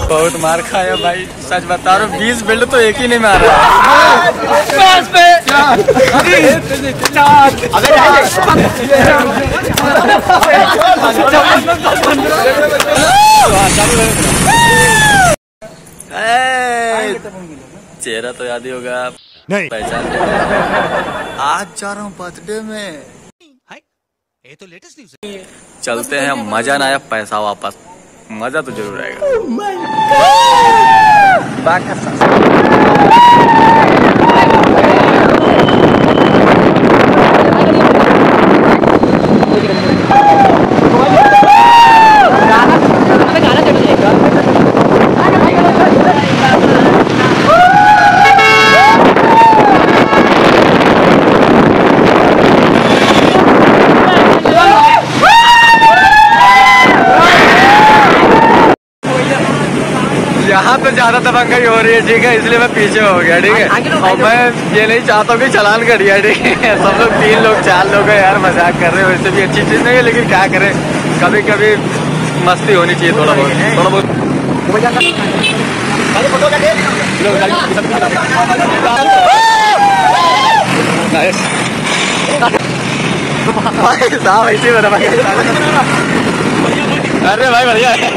बहुत मार खाया भाई, सच बता रहा हूँ 20 बिल्ड तो एक ही नहीं मारा है। चेहरा तो याद ही होगा, नहीं पहचान। आज जा रहा हूँ बर्थडे में, ये तो लेटेस्ट न्यूज़ है। चलते हैं, मजा ना आया पैसा वापस, मजा तो जरूर आएगा। यहाँ तो ज्यादा दबंगाई हो रही है, ठीक है, इसलिए मैं पीछे हो गया, ठीक है। और मैं ये नहीं चाहता हूँ कि चालान कर दिया, ठीक है। सब लोग 3 लोग 4 लोग है यार, मजाक कर रहे हैं, वैसे भी अच्छी चीज नहीं है, लेकिन क्या करें, कभी कभी मस्ती होनी चाहिए थोड़ा बहुत, थोड़ा बहुत। अरे भाई बढ़िया है।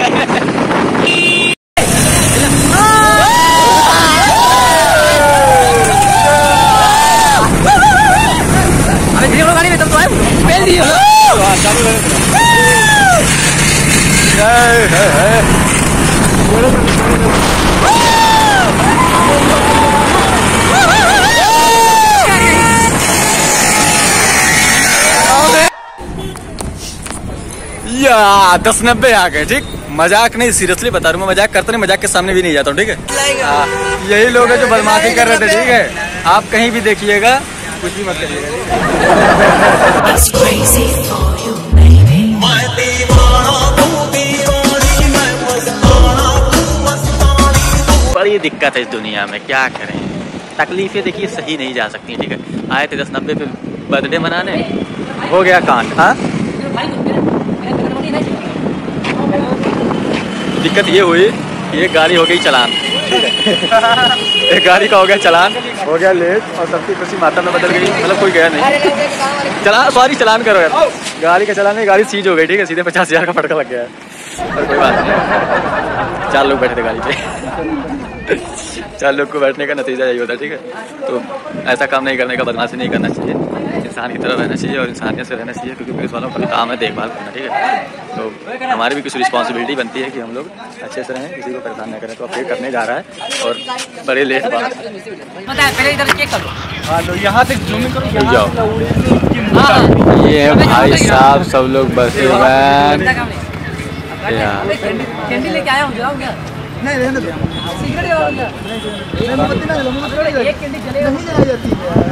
या 10-90 आ गए, ठीक। मजाक नहीं, सीरियसली बता रहा हूँ, मैं मजाक करता नहीं, मजाक के सामने भी नहीं जाता हूँ, ठीक है। यही लोग हैं जो बदमाशी कर रहे थे, ठीक है। आप कहीं भी देखिएगा, कुछ भी मत करिएगा। बड़ी दिक्कत है इस दुनिया में, क्या करें, तकलीफें देखिए सही नहीं जा सकती, ठीक है। आए थे 10-90 पे बर्थडे मनाने, हो गया कांड। हाँ, दिक्कत ये हुई कि ये गाड़ी हो गई चलान, ठीक है। एक गाड़ी का हो गया चलान, हो गया लेट, और सबकी खुशी माता में बदल गई, मतलब कोई गया नहीं। चलान करो यार, गाड़ी का चलान नहीं, गाड़ी सीज हो गई, ठीक है। सीधे 50,000 का फटका लग गया है, और कोई बात नहीं। 4 लोग बैठे थे गाड़ी पे। 4 लोग को बैठने का नतीजा यही होता है, ठीक है। तो ऐसा काम नहीं करने का, बदमाशी नहीं करना चाहिए, इंसान की तरह रहना चाहिए और इंसानियत से रहना चाहिए, क्योंकि पुलिस वालों का काम है देखभाल करना, ठीक है। तो हमारी भी कुछ रिस्पॉन्सिबिलिटी बनती है कि हम लोग अच्छे से रहें, किसी को परेशान नहीं करें। तो अब ये करने जा रहा है और बड़े लेट बात। यहाँ से जाओ, ये है भाई साहब, सब लोग बसे हुए हैं। कैंडी लेके आया हूँ, जलाऊं क्या? नहीं रहने दो। सिगरेट जलाऊं क्या? नहीं, मोमबत्ती ना जलाऊं, मोमबत्ती एक कैंडी जलेगा, नहीं जलाई जाती है यार।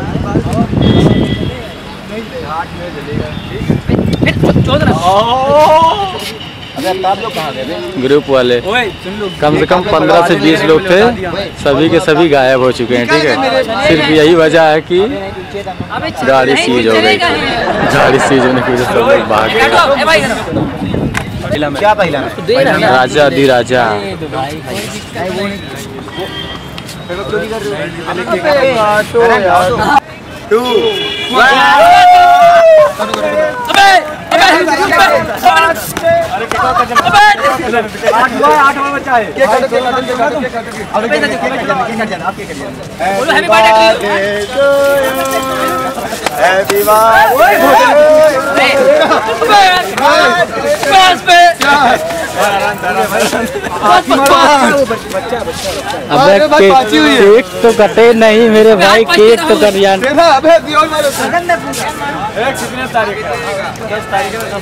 नहीं हाथ में जलेगा, ठीक है। छोड़ दे। अबे आप लोग कहाँ गए थे? ग्रुप वाले कम से कम 15 से 20 लोग थे, सभी के सभी गायब हो चुके हैं, ठीक है। सिर्फ यही वजह है कि गाड़ी सीज हो गई, गाड़ी सीज होने की वजह से सब लोग भाग गए। क्या पहला राजा दी राजा। अबे केक तो कटे नहीं मेरे भाई, केक तो कट जाए। कितने तारीख? 10 तारीख है,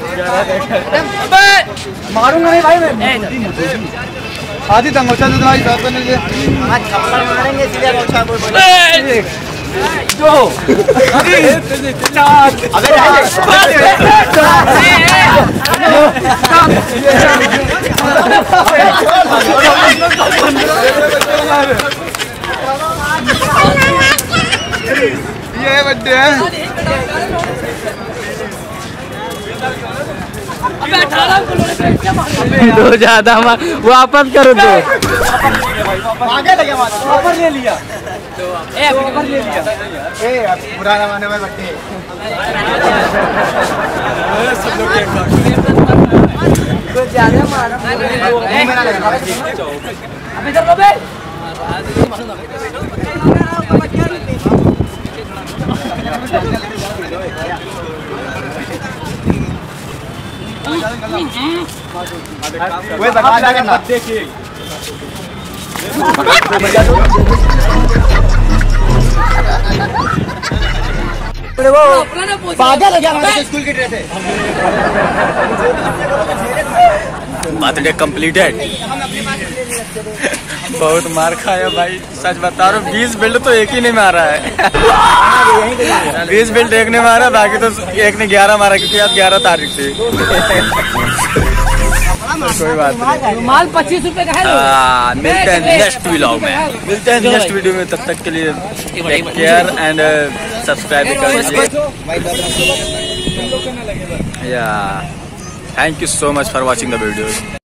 10 मारूंगा नहीं भाई मैं। आधी तंगोचा दे भाई, साथ में ले। आज थप्पड़ मारेंगे सीधे गोछा बोल। जो अबे ये बर्थडे है। दो ज्यादा वापस करो दो। आगे लगे ऊपर ले लिया ऊपर ले लिया पुराना माने में बट्टे सब लोग एक कुछ ज्यादा मारा मेरा लगा अब इधर लो बे वो बता जाएगा मत देखिए पागल हो गया हमारे स्कूल की ड्रेस है। Birthday completed. बहुत मार खाया भाई, सच बता रहा हूँ। 20 बिल्ड तो एक ही ने मारा है। 20 बिल्ड एक ने मारा, बाकी तो एक ने 11 मारा, क्योंकि आज 11 तारीख थी। कोई बात नहीं, माल 25 रुपए का है। मिलते हैं नेक्स्ट व्लॉग में, मिलते हैं नेक्स्ट वीडियो में। तब तक के लिए टेक केयर एंड सब्सक्राइब कर लीजिए। या thank you so much for watching the video.